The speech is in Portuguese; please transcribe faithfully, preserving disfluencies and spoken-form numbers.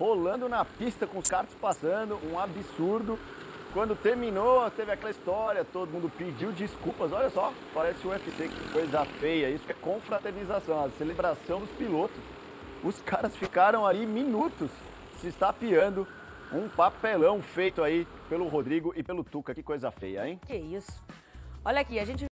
rolando na pista com os carros passando, um absurdo. Quando terminou, teve aquela história, todo mundo pediu desculpas. Olha só, parece o U F C, que coisa feia. Isso é confraternização, a celebração dos pilotos. Os caras ficaram ali minutos se estapeando. Um papelão feito aí pelo Rodrigo e pelo Tuca. Que coisa feia, hein? Que isso. Olha aqui, a gente